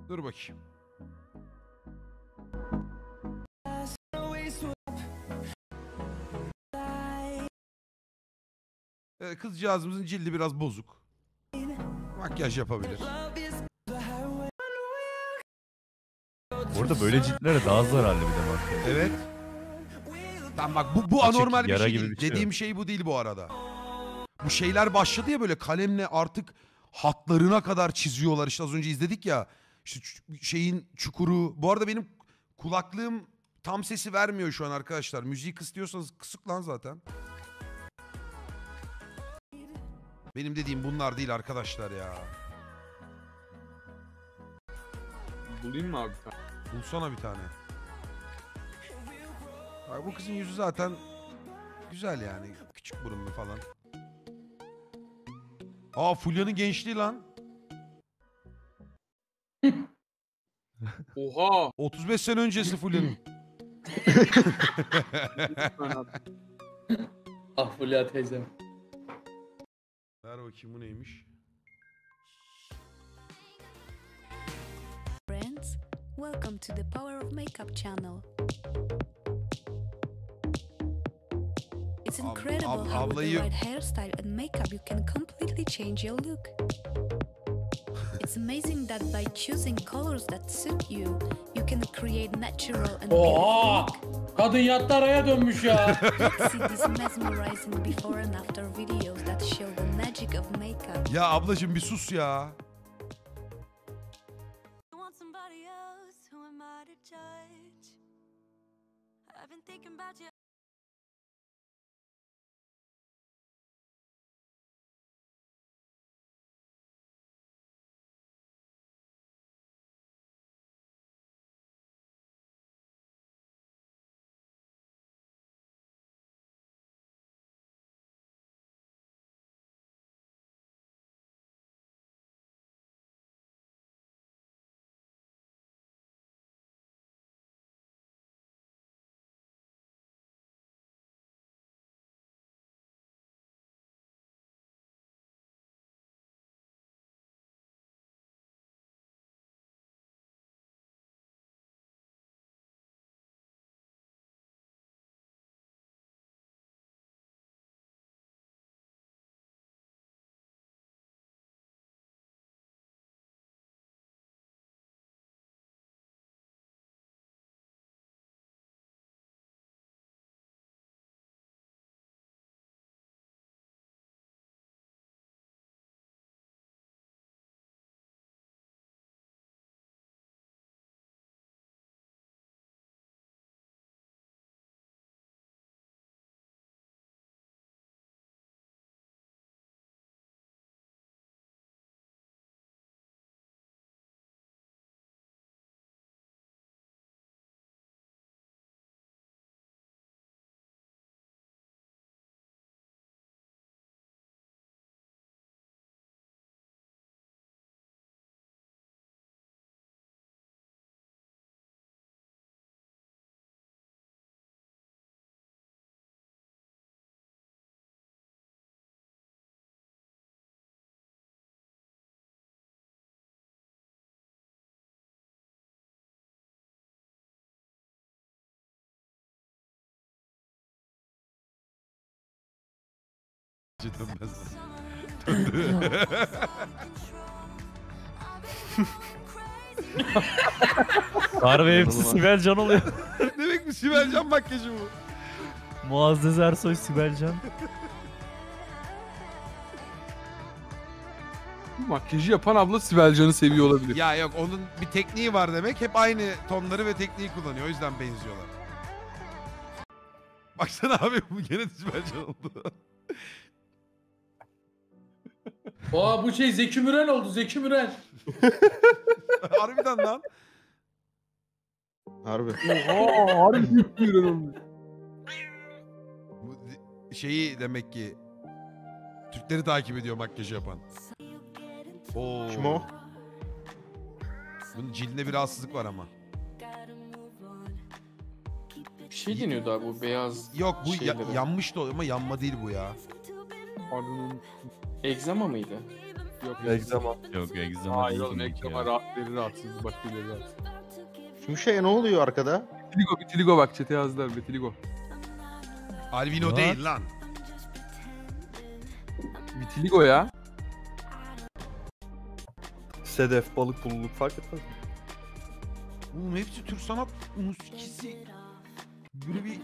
Dur bakayım. Kızcağızımızın cildi biraz bozuk. Makyaj yapabilir. Orada böyle ciltlere daha zararlı bir de makyaj. Evet. Tamam bak bu Açık anormal bir yara şey gibi değil. bir şey Dediğim şey bu değil bu arada. Bu şeyler başladı ya böyle kalemle artık hatlarına kadar çiziyorlar. İşte az önce izledik ya. İşte şeyin çukuru. Bu arada benim kulaklığım tam sesi vermiyor şu an arkadaşlar. Müziği kıs diyorsanız kısık lan zaten. Benim dediğim bunlar değil arkadaşlar ya. Bulayım mı abi? Bulsana bir tane. Bak bu kızın yüzü zaten güzel yani. Küçük burunlu falan. Aa Fulya'nın gençliği lan. Oha! 35 sene öncesi Fulya'nın. Ah Fulya teyzem. Ver bakayım bu neymiş? Friends, welcome to the Power of Makeup channel. It's incredible how with the right hairstyle and makeup you can completely change your look. It's amazing that by choosing colors that suit you, you can create natural and beautiful look. Kadın yattı araya dönmüş ya. Let's see these mesmerizing before and after videos that show the magic of makeup. Ya ablacığım bir sus ya. Dönmez. Harbi hepsi Sibel Can oluyor. Demek mi Sibel Can makyajı bu? Muazzez Ersoy Sibel Can. Makyajı yapan abla Sibel Can'ı seviyor olabilir. Ya yok onun bir tekniği var demek. Hep aynı tonları ve tekniği kullanıyor. O yüzden benziyorlar. Baksana abi bu gene Sibel Can oldu. Aa bu şey Zeki Müren oldu, Zeki Müren. Harbiden lan. Harbi. Oha! Harbi büyük bir olmuş. Bu şeyi demek ki Türkleri takip ediyor makyajı yapan. Oo. Kim o? Bunun cildinde bir rahatsızlık var ama. Bir şey deniyordu abi bu beyaz Yok bu şeylere. yanmış da ama yanma değil bu ya. Pardon. Egzama mıydı? Yok. Egzama. Yok egzama Hayır değil oğlum demek egzama ya. deri rahatsız. Başka deri rahatsız. Şu şey ne oluyor arkada? Vitiligo bak chat'e yazdılar vitiligo. Albino What? değil lan. Vitiligo ya. Sedef, balık, pulluluk fark etmez mi? Oğlum hepsi Türk sanat musikisi. Böyle bir...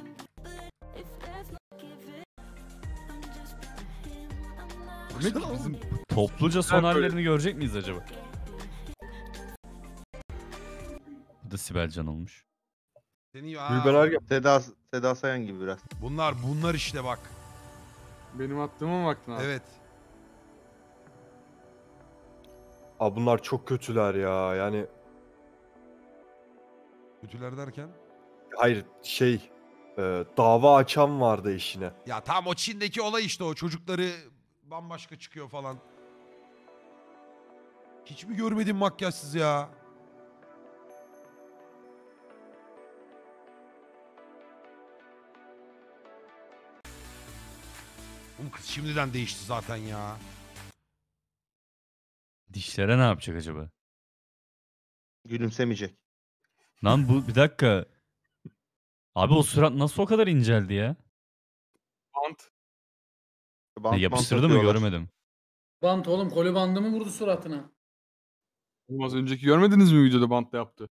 Ne bizim Topluca son Ben böyle- hallerini görecek miyiz acaba? Bu da Sibel Can olmuş. Seni Gülben Ergen. Seda Sayan gibi biraz. bunlar işte bak. benim attığıma mı baktın abi? Evet. Abi bunlar çok kötüler ya. Yani Kötüler derken. hayır dava açan vardı eşine. Ya tam o Çin'deki olay işte o. Çocukları bambaşka çıkıyor falan. Hiç mi görmedin makyajsız ya? Oğlum kız şimdiden değişti zaten ya. Dişlere ne yapacak acaba? Gülümsemeyecek. Lan bu bir dakika. Abi o surat nasıl o kadar inceldi ya? Bant. Bant Yapıştırdı mı atıyorlar. görmedim. Bant oğlum koli bandı mı vurdu suratına? Oğlum az önceki görmediniz mi videoda bantla yaptı?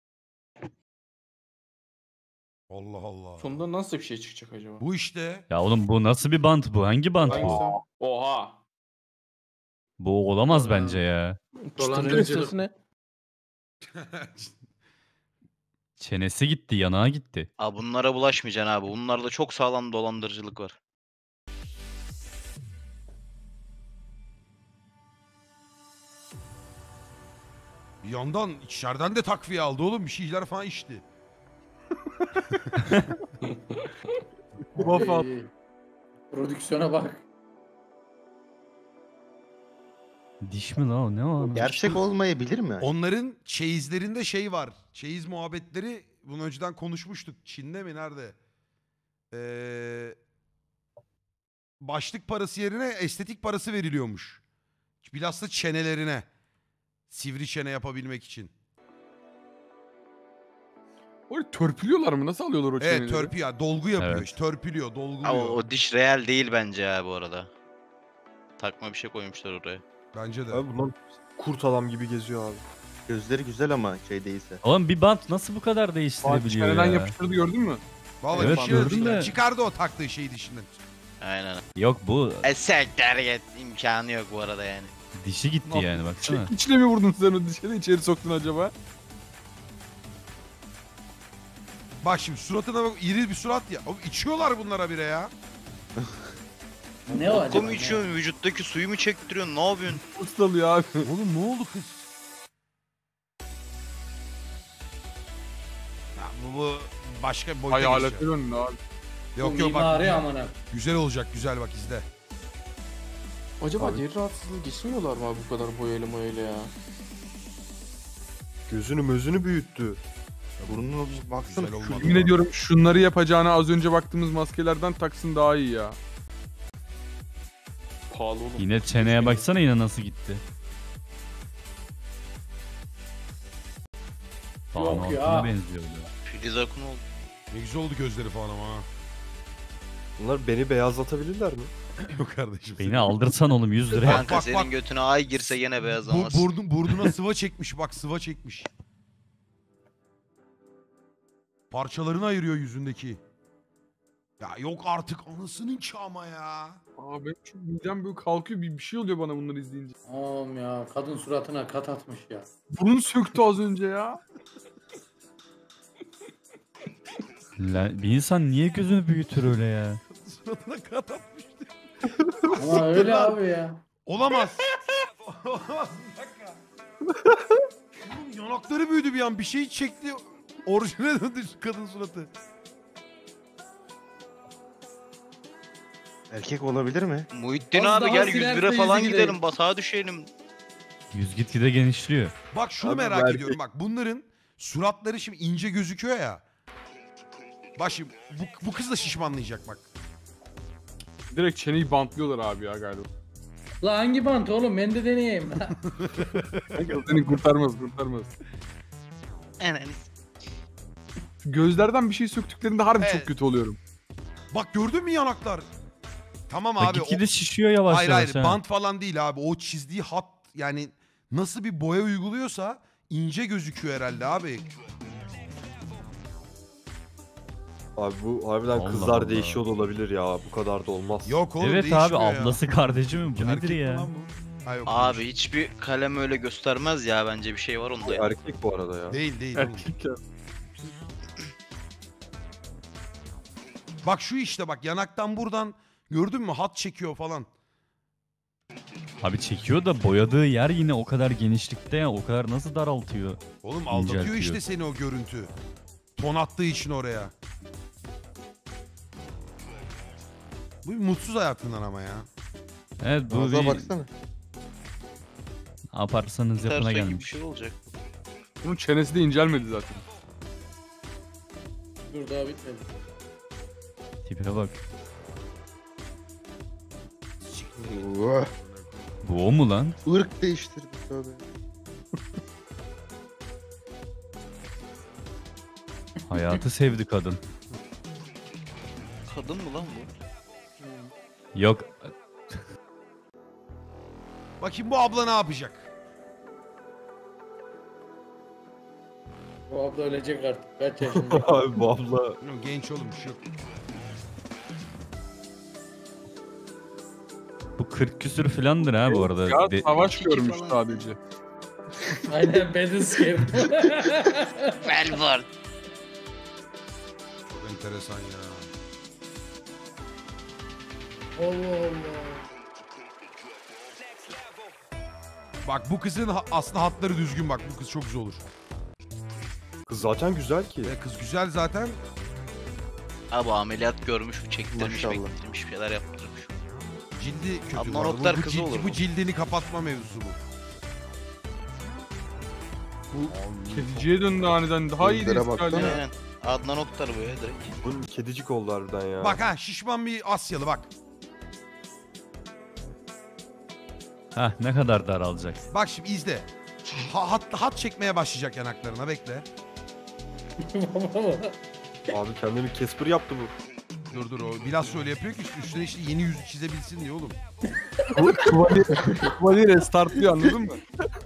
Allah Allah. Sonunda nasıl bir şey çıkacak acaba? Bu işte. Ya oğlum bu nasıl bir bant bu? Hangi bant Hangisi? bu? Oha. Bu olamaz bence ya. Dolandırıcılık. Çenesi gitti, yanağı gitti. Abi bunlara bulaşmayacaksın abi. Bunlarda çok sağlam dolandırıcılık var. Bir yandan içeriden de takviye aldı oğlum. Bir şeyler falan içti. Waffle. İyi. Prodüksiyona bak. Diş mi lan o? Ne o? Gerçek olmayabilir mi? Onların çeyizlerinde şey var. Çeyiz muhabbetleri bunu önceden konuşmuştuk. Çin'de mi nerede? Başlık parası yerine estetik parası veriliyormuş. Bilhassa çenelerine. Sivri çene yapabilmek için. Orayı törpülüyorlar mı? Nasıl alıyorlar o çeneleri? Evet törpüyor. Dolgu yapıyor. Evet. İşte, törpülüyor, dolguluyor. Ama o diş real değil bence ya bu arada. Takma bir şey koymuşlar oraya. Bence de. Abi bunlar kurt adam gibi geziyor abi. Gözleri güzel ama şey değilse. Oğlum bir bant nasıl bu kadar Bant değiştirebiliyor çeneden ya? yapıştırdı gördün mü? Vallahi Evet, dişi gördüm işte. de. Çıkardı o taktığı şeyi dişinden. Aynen. Yok bu Esekler git. İmkanı yok bu arada yani. dişi gitti yani baksana. İçine mi vurdun sen o dişe de içeri soktun acaba? Bak şimdi suratına bak, iri bir surat ya. Oğlum içiyorlar bunlara bire ya. Ne o acaba? Vodka mı içiyorsun? Vücuttaki suyu mu çektiriyorsun? Ne yapıyorsun? Ustalıyor abi. Oğlum ne oldu kız? Ya bu başka bir boyuta Hayalete geçiyor. döndü abi. Yok yok bak. Mimari amına. Güzel olacak güzel bak izle. Acaba Abi. deri rahatsızlığı geçmiyorlar mı abi bu kadar boyayla ya? Gözünü mözünü büyüttü. Burnuna baksana. Güzel Şu olmadı. Yemin ediyorum şunları yapacağına az önce baktığımız maskelerden taksın daha iyi ya. Pahalı oğlum. Yine çeneye baksana yine nasıl gitti. Yok Banu ya. Altun'a benziyor bu. Filiz Akın oldu. Ne güzel oldu gözleri falan ama ha. Bunlar beni beyazlatabilirler mi? Yok kardeşim. Beni aldırsan oğlum 100 liraya. Kanka bak, senin bak. götüne ay girse gene beyazlamaz. Burnuna sıva çekmiş bak sıva çekmiş. Parçalarını ayırıyor yüzündeki. Ya yok artık anasının ki ama ya. Aa benim çok midem böyle kalkıyor bir şey oluyor bana bunları izleyince. Oğlum ya kadın suratına kat atmış ya. Burnum söktü az önce ya. Bir insan niye gözünü büyütür öyle ya? Suratına kat atmış. Ama öyle abi ya. Olamaz. Olamaz bir dakika. Oğlum yanakları büyüdü bir an bir şey çekti. Orijinale döndü kadın suratı. Erkek olabilir mi? Muhittin Az abi daha gel siler 101'e falan teyze gidelim. gidelim. Batağa düşelim. Yüz gitgide genişliyor. Bak şunu Abi merak erkek. ediyorum bak bunların suratları şimdi ince gözüküyor ya. Bak şimdi bu kız da şişmanlayacak bak. Direkt çeneyi bantlıyorlar abi ya galiba. La hangi bant oğlum? Ben de deneyeyim. Seni kurtarmaz. Gözlerden bir şey söktüklerinde harbi Evet. çok kötü oluyorum. Bak gördün mü yanaklar? Tamam Bak abi. gitgide şişiyor yavaş Hayır yavaş. hayır ha. bant falan değil abi. O çizdiği hat yani nasıl bir boya uyguluyorsa ince gözüküyor herhalde abi. Abi bu harbiden Allah kızlar Allah. değişiyor da olabilir ya. Bu kadar da olmaz. Yok oğlum Evet değişmiyor abi ya. ablası kardeşi mi? Bu Erkek nedir mi ya? lan bu? Ha, yok, Abi hiçbir kalem öyle göstermez ya, bence bir şey var onda ya. Erkek bu arada ya. Değil oğlum. Erkek ya. Bak şu işte bak yanaktan buradan gördün mü hat çekiyor falan. Abi çekiyor da boyadığı yer yine o kadar genişlikte ya. O kadar nasıl daraltıyor? Oğlum aldatıyor İnceltiyor. işte seni o görüntü. Ton attığı için oraya. Bu bir mutsuz hayatından ama ya. Evet bu Ağza bir baksana. ne yaparsanız yapına Terso gibi bir gelmiş. şey olacak. Bunun çenesi de incelmedi zaten. Dur daha bitmedi. Tipe bak. Vah, Bu o mu lan? ırk değiştirdi tövbe. Hayatı sevdi kadın. Kadın mı lan bu? Yok. Bakayım bu abla ne yapacak? O abla ölecek artık. Kaç yaşında? Abi bu abla Yok, genç oğlum şu. Bu 40 küsür filandır ha bu arada. Ya De- savaş İki görmüş falan. sadece. Aynen Bedenscape. Velvart. Çok enteresan ya. Allah Allah. Bak bu kızın aslında hatları düzgün bak. Bu kız çok güzel olur. kız zaten güzel ki. Kız güzel zaten. Abi ameliyat görmüş, çektirmiş, Maşallah. bektirmiş, bir şeyler yaptırmış. Cildi kötü. Adnan bu arada. Oktar Bu kızı olur bu mu? cildini kapatma mevzusu bu. Kediciye döndü aniden. Daha iyi Gözlere değil baksana. ya. Aynen. Adnan Oktar bu ya direkt. Bunun kedicik oldu harbiden ya. Bak ha şişman bir Asyalı bak. Hah ne kadar daralacak. Bak şimdi izle. Hat çekmeye başlayacak yanaklarına bekle. Abi kendini Casper yaptı bu. Dur o biraz öyle yapıyor ki üstüne işte yeni yüzü çizebilsin diye oğlum. Kuvali restartlıyor anladın mı?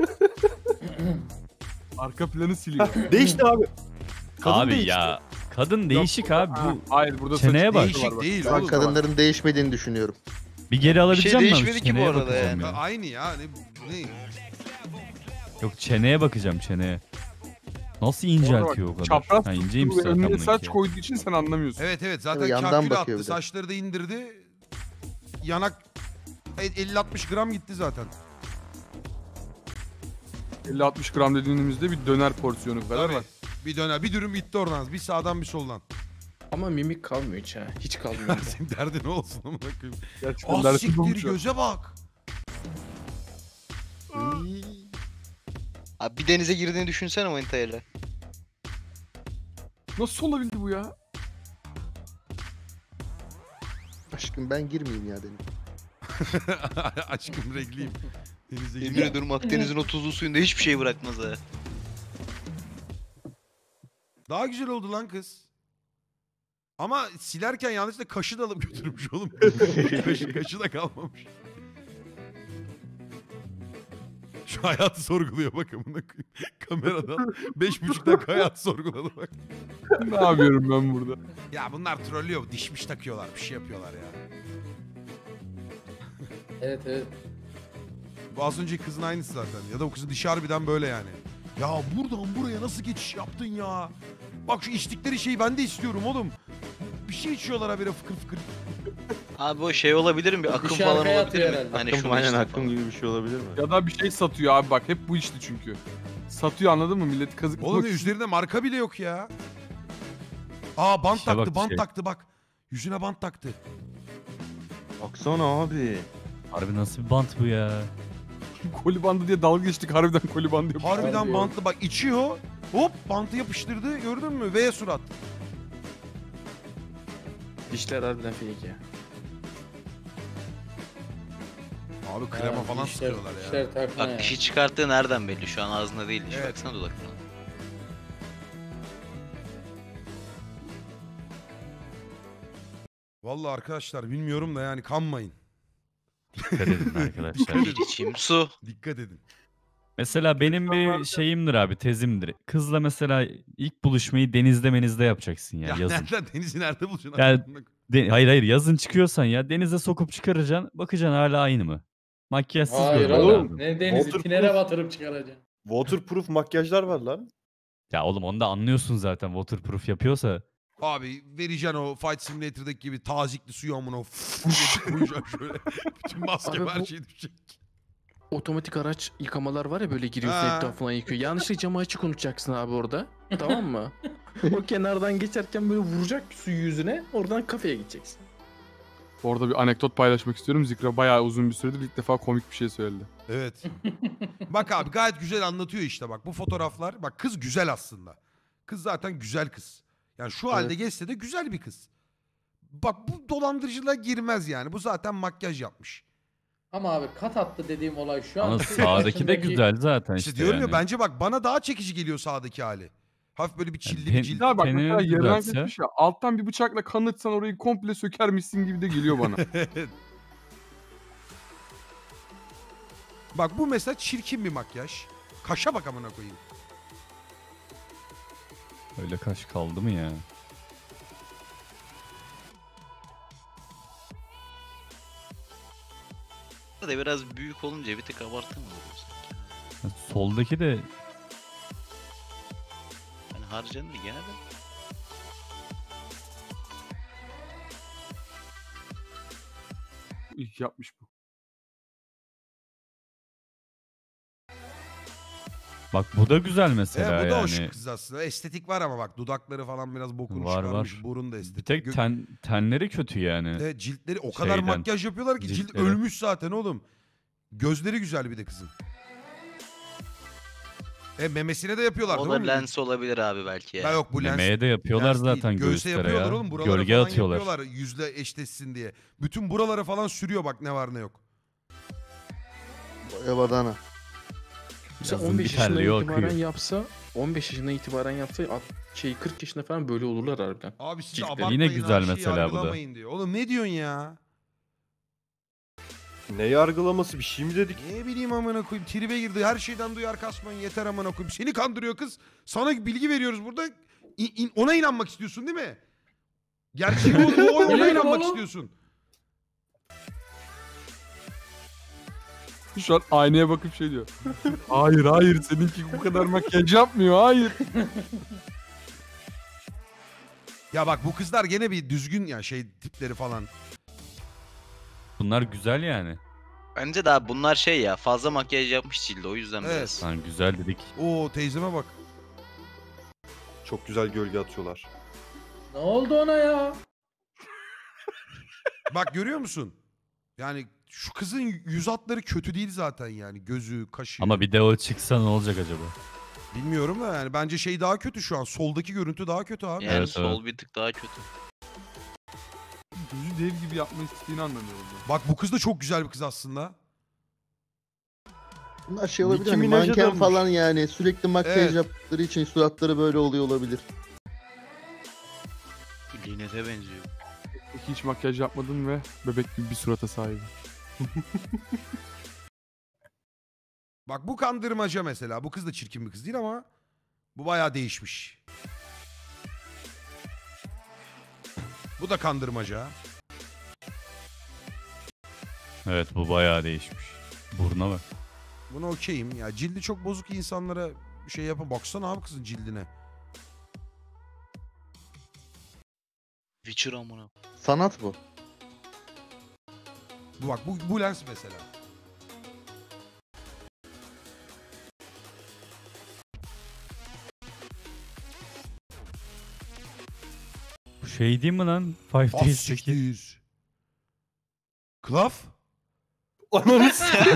Arka planı siliyor. Değişti abi. Kadın abi değişti. ya kadın değişik abi Ha, bu. hayır burada Çeneye saçı bak. değişik var Değişik değil Ben oğlum. kadınların değişmediğini düşünüyorum. Bir geri alabilecek misin? değişmedi ki bu arada yani. Aynı ya ne? Yok çeneye bakacağım çeneye. Nasıl inceltiyor o kadar? Çapraz Ha, tuttu inceymiş ve zaten önüne bununki. saç koyduğu için sen anlamıyorsun. Evet zaten Tabii yandan kalkül bakıyor attı bir de. saçları da indirdi. Yanak 50-60 gram gitti zaten. 50-60 gram dediğimizde bir döner porsiyonu kadar Tabii. var. Bir döner bir dürüm gitti oradan. Bir sağdan bir soldan. Ama mimik kalmıyor hiç ha. Hiç kalmıyor. Senin derdin ne olsun amına koyayım. Gerçekten Ah dersin siktir olmuş ya. göze bak. Abi bir denize girdiğini düşünsene manitayla. Nasıl olabildi bu ya? Aşkım ben girmeyeyim ya dedim. Aşkım regliyim. Denize Yemin gir. ediyorum Akdeniz'in o tuzlu suyunda hiçbir şey bırakmaz ha. Daha güzel oldu lan kız. Ama silerken yanlışlıkla kaşı da alıp götürmüş oğlum. kaşı da kalmamış. Şu hayatı sorguluyor bak amına koyayım. Kameradan 5.5 hayatı sorguladı bak. Ne yapıyorum ben burada? Ya bunlar trollüyor. Dişmiş takıyorlar. Bir şey yapıyorlar ya. Evet. Bu az önceki kızın aynısı zaten. Ya da o kızın dişi harbiden böyle yani. Ya buradan buraya nasıl geçiş yaptın ya? Bak şu içtikleri şeyi ben de istiyorum oğlum. Bir şey içiyorlar habire fıkır fıkır. Abi o şey olabilir mi? Bir akım Dışarı falan atıyor olabilir mi? herhalde. Hani Akım, şunu aynen işte akım falan. gibi bir şey olabilir mi? Ya da bir şey satıyor abi bak hep bu işte çünkü. Satıyor anladın mı? Milleti kazık. Oğlum üzerinde marka bile yok ya. Aa bant İşte taktı bak bant şey. taktı bak. Yüzüne bant taktı. Baksana abi. Harbi nasıl bir bant bu ya? Koli bandı diye dalga geçtik harbiden koli bandı yapıyor. Harbiden Abi. bantlı bak içiyor. Hop bantı yapıştırdı gördün mü? V surat. Dişler harbiden fake ya. Abi krema falan sıkıyorlar ya. İşler takma ya. Bak dişi çıkarttığı nereden belli? Şu an ağzında değil diş. Evet. Baksana dudaklarına. Vallahi arkadaşlar bilmiyorum da yani kanmayın. Dikkat edin arkadaşlar. Bir içim su. Dikkat edin. Mesela benim bir şeyimdir abi, tezimdir. Kızla mesela ilk buluşmayı denizde menizde yapacaksın ya, Ya yazın. nereden denizi nerede bulacaksın? Ya, hayır yazın çıkıyorsan ya denize sokup çıkaracaksın. Bakacaksın hala aynı mı? Makyajsız Hayır görmen oğlum. lazım. Ne denizi Waterproof- tinere batırıp çıkaracaksın. Waterproof makyajlar var lan. Ya oğlum onu da anlıyorsun zaten waterproof yapıyorsa. Abi vereceksin o Fight Simulator'daki gibi tazikli suyu amına koyacaksın şöyle. Bütün maske Abi her bu- şey düşecek. Otomatik araç yıkamalar var ya, böyle giriyorsun Ha. etrafından yıkıyor. Yanlışlıkla camı açık unutacaksın abi orada. Tamam mı? O kenardan geçerken böyle vuracak suyu yüzüne, oradan kafeye gideceksin. Orada bir anekdot paylaşmak istiyorum. Zikra bayağı uzun bir süredir ilk defa komik bir şey söyledi. Evet. Bak abi gayet güzel anlatıyor işte bak bu fotoğraflar. Bak kız güzel aslında. Kız zaten güzel kız. Yani şu halde Evet. geçse de güzel bir kız. Bak bu dolandırıcılığa girmez yani. Bu zaten makyaj yapmış. Ama abi kat attı dediğim olay şu an. Ama şu sağdaki de yaşındaki- güzel zaten İşte işte diyorum yani. ya bence bak bana daha çekici geliyor sağdaki hali. Hafif böyle bir çilli ten- bir cilt. Ya bak Tenini mesela yarıdan düzeltse- kesmiş ya. Alttan bir bıçakla kanıtsan orayı komple sökermişsin gibi de geliyor bana. Bak bu mesela çirkin bir makyaj. Kaşa bak amına koyayım. Öyle kaş kaldı mı ya? Da biraz büyük olunca bir tık abartı mı oluyor sanki? Soldaki de Hani harcanır gene de. İlk yapmış bu. bak bu da güzel mesela bu da hoş yani. kız aslında. Estetik var ama bak dudakları falan biraz bokunu Var, çıkarmış. var. Burun da Bir estetik. tek tenleri kötü yani. Evet, ciltleri o kadar Şeyden, makyaj yapıyorlar ki cilt ciltleri. ölmüş zaten oğlum. Gözleri güzel bir de kızın. Memesine de yapıyorlar O değil da mi? lens olabilir abi belki Ya ya. yok bu lens. Memeye de yapıyorlar lens değil. zaten Göğse göğüslere yapıyorlar ya. oğlum. Buralara Gölge falan atıyorlar. yapıyorlar yüzle eşleşsin diye. Bütün buralara falan sürüyor bak ne var ne yok. Badana. Mesela Yazın 15 bir yaşından terliği itibaren akıyor. yapsa, 15 yaşından itibaren yapsa 40 yaşında falan böyle olurlar harbiden. Abi siz Ciltleri. abartmayın. Yine güzel her şeyi mesela bu da. yargılamayın diyor. Oğlum ne diyorsun ya? Ne yargılaması, bir şey mi dedik? Ne bileyim amına koyayım tribe girdi. Her şeyden duyar kasmayın yeter amına koyayım. Seni kandırıyor kız. Sana bilgi veriyoruz burada. Ona inanmak istiyorsun değil mi? Gerçek ona Biliyorum inanmak oğlum. istiyorsun. Şu an aynaya bakıp şey diyor. Hayır hayır seninki bu kadar makyaj yapmıyor hayır. Ya bak bu kızlar gene bir düzgün ya şey tipleri falan. Bunlar güzel yani. Bence daha bunlar şey ya fazla makyaj yapmış cildi o yüzden Evet. biraz. Lan güzel dedik. Oo teyzeme bak. Çok güzel gölge atıyorlar. Ne oldu ona ya? Bak görüyor musun? Yani şu kızın yüz hatları kötü değil zaten yani. Gözü, kaşı. Ama bir de o çıksa ne olacak acaba? Bilmiyorum da yani bence şey daha kötü şu an. Soldaki görüntü daha kötü abi. Yani Evet, sol bir tık daha kötü. Gözü dev gibi yapma istediğini anlamıyorum ben. Bak bu kız da çok güzel bir kız aslında. Bunlar şey olabilir, Nicki hani Minaj'a manken dönmüş. falan yani sürekli makyaj Evet. yaptıkları için suratları böyle oluyor olabilir. Linet'e benziyor. Hiç makyaj yapmadın ve bebek gibi bir surata sahibim. Bak bu kandırmaca mesela. Bu kız da çirkin bir kız değil ama bu bayağı değişmiş. Bu da kandırmaca. Evet bu bayağı değişmiş. Buruna bak. Buna okeyim. Ya cildi çok bozuk insanlara şey yapın. Baksana abi kızın cildine. Witcher amına. Sanat bu. Bu bak bu lens mesela. Bu şey değil mi lan? Five Ah Days'teki. siktir. Klaf? Ananı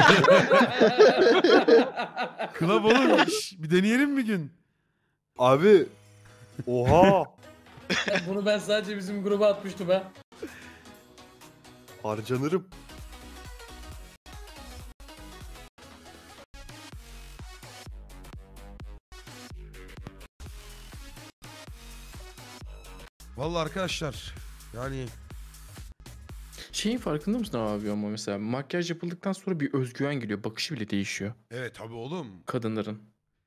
Klaf oğlum. Şş, bir deneyelim bir gün. Abi. Oha. Bunu ben sadece bizim gruba atmıştım ha. Harcanırım. Vallahi arkadaşlar yani Şeyin farkında mısın abi ama mesela makyaj yapıldıktan sonra bir özgüven geliyor. Bakışı bile değişiyor evet tabii oğlum. kadınların.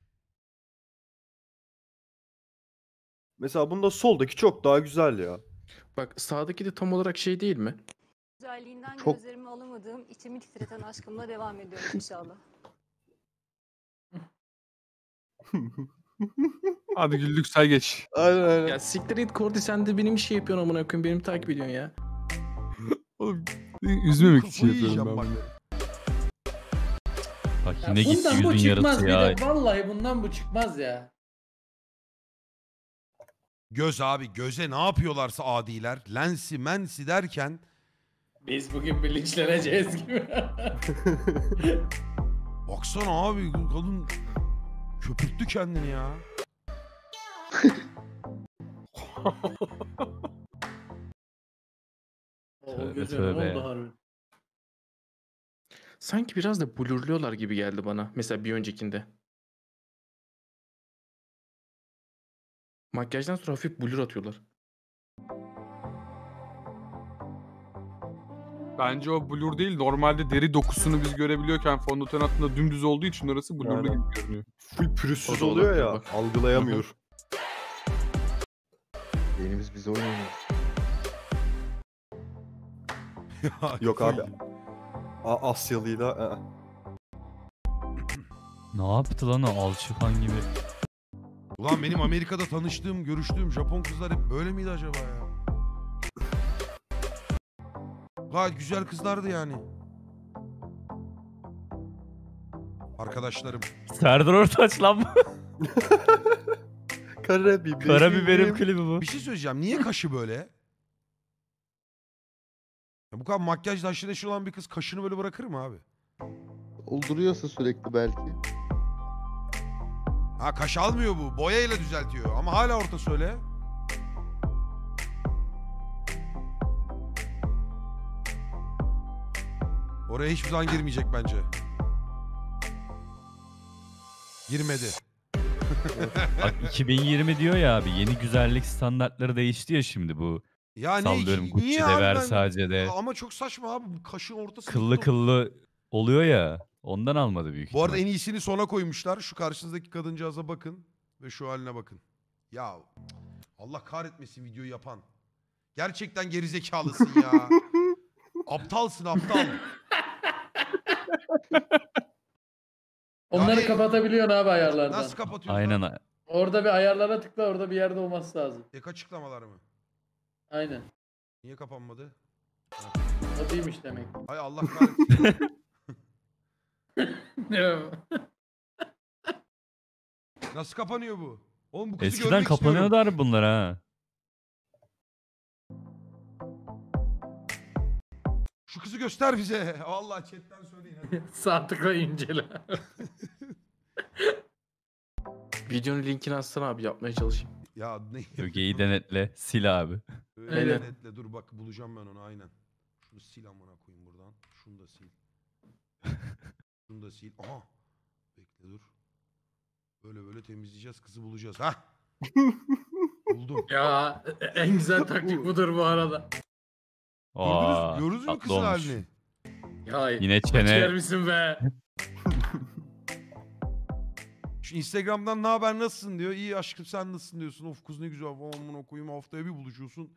Mesela bunda soldaki çok daha güzel ya. Bak sağdaki de tam olarak şey değil mi? Güzelliğinden Çok- gözlerimi alamadığım, içimi titreten aşkımla devam ediyorum inşallah. Hadi güldük say geç. Aynen aynen. Ya siktir et Kordi, sen de benim şey yapıyorsun amına koyayım, benim takip ediyorsun ya. Oğlum üzmemek için Kafayı yapıyorum yiyeceğim ben bak. bunu. Bak Ya yine gitti bundan bu yüzün çıkmaz yarısı bir ya. de. Vallahi bundan bu çıkmaz ya. Göz abi, göze ne yapıyorlarsa adiler. Lensi mensi derken Biz bugün bilinçleneceğiz gibi. baksana abi kadın köpürttü kendini ya. O Tövbe gözüne tövbe oldu ya. harbi. Sanki biraz da blurluyorlar gibi geldi bana. Mesela bir öncekinde. Makyajdan sonra hafif blur atıyorlar. Bence o blur değil. Normalde deri dokusunu biz görebiliyorken fondöten altında dümdüz olduğu için orası blurlu Aynen. gibi görünüyor. Full pürüzsüz O da oluyor olabilir ya. bak. Algılayamıyor. Beynimiz bize oynuyor. Ya, Yok kafayı abi. Asyalıyla. Ne yaptı lan o alçıpan gibi? Ulan benim Amerika'da tanıştığım, görüştüğüm Japon kızlar hep böyle miydi acaba ya? Gayet güzel kızlardı yani. Arkadaşlarım. Serdar Ortaç lan bu. Karabiberim. Karabiberim klibi bu. Bir şey söyleyeceğim. Niye kaşı böyle? Ya bu kadar makyajla aşırı neşir olan bir kız kaşını böyle bırakır mı abi? Olduruyorsa sürekli belki. Ha kaş almıyor bu. Boyayla düzeltiyor. Ama hala ortası öyle. Oraya hiçbir zaman girmeyecek bence. Girmedi. Bak 2020 diyor ya abi, yeni güzellik standartları değişti ya şimdi bu. Ya ne? Sallıyorum Niye Gucci'de, abi ben- Versace'de. Ama çok saçma abi. Bu kaşın ortası. Kıllı tuttu. kıllı oluyor ya. Ondan almadı büyük Bu arada ihtimal. en iyisini sona koymuşlar. Şu karşınızdaki kadıncağıza bakın. Ve şu haline bakın. Ya Allah kahretmesin videoyu yapan. Gerçekten gerizekalısın ya. Aptalsın aptal. Onları Yani- kapatabiliyorsun abi ayarlardan. Nasıl kapatıyorsun? Aynen. lan? Orada bir ayarlara tıkla, orada bir yerde olması lazım. Ek açıklamalar mı? Aynen. Niye kapanmadı? O değilmiş demek. Hay Allah kahretsin. Ne? Nasıl kapanıyor bu? Oğlum bu kızı Eskiden görmek kapanıyordu istiyorum. abi bunlar ha. Şu kızı göster bize. Vallahi chatten söyleyin hadi. Sağ tıkla incele. Videonun linkini atsana abi, yapmaya çalışayım. Ya ne? Ögeyi denetle. Sil abi. Öyle Aynen. denetle. Dur bak bulacağım ben onu aynen. Şunu sil amına koyayım buradan. Şunu da sil. Şunu da sil. Aha. Bekle dur. Böyle böyle temizleyeceğiz. Kızı bulacağız. Hah. Buldum. Ya en güzel taktik budur bu arada. Aa, Gördünüz mü tatlı kızın olmuş. halini? Ya Yine kaçar çene. misin be? Şu Instagram'dan ne haber nasılsın diyor. İyi aşkım sen nasılsın diyorsun. Of kız ne güzel. Amına koyayım haftaya bir buluşuyorsun.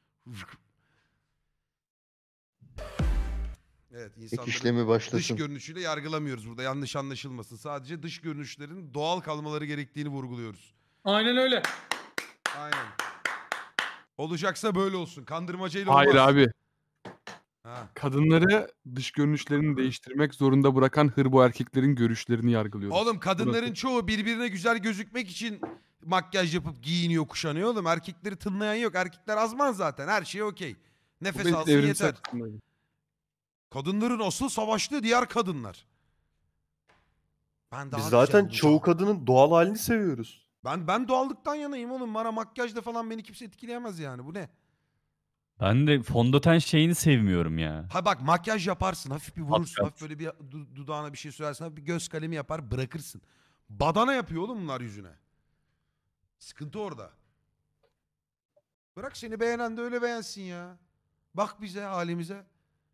Evet Ek insanların işlemi dış başlasın. görünüşüyle yargılamıyoruz burada. Yanlış anlaşılmasın. Sadece dış görünüşlerin doğal kalmaları gerektiğini vurguluyoruz. Aynen öyle. Aynen. Olacaksa böyle olsun. Kandırmacayla olmaz. Hayır abi. Ha. Kadınları dış görünüşlerini değiştirmek zorunda bırakan hırbo erkeklerin görüşlerini yargılıyoruz. Oğlum kadınların Burası. çoğu birbirine güzel gözükmek için makyaj yapıp giyiniyor, kuşanıyor oğlum. Erkekleri tınlayan yok. Erkekler azman zaten. Her şey okey. Bu Nefes benim alsın evrimsel yeter. kısımdayım. Kadınların asıl savaştığı diğer kadınlar. Ben daha Biz güzel zaten olacağım. çoğu kadının doğal halini seviyoruz. Ben doğallıktan yanayım oğlum. Bana makyajda falan beni kimse etkileyemez yani. Bu ne? Ben de fondöten şeyini sevmiyorum ya. Ha bak makyaj yaparsın. Hafif bir vurursun. Kat. Hafif böyle bir dudağına bir şey sürersin. Hafif bir göz kalemi yapar bırakırsın. Badana yapıyor oğlum bunlar yüzüne. Sıkıntı orada. Bırak seni beğenen de öyle beğensin ya. Bak bize halimize.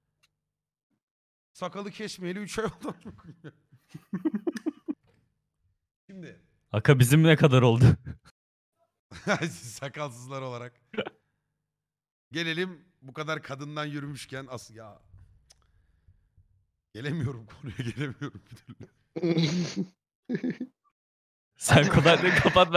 Sakalı kesmeyeli 3 ay oldu. Şimdi. Aka bizim ne kadar oldu? Sakalsızlar olarak. Gelelim bu kadar kadından yürümüşken ya. Gelemiyorum konuya gelemiyorum bir türlü. Sen kolaylığı kapat.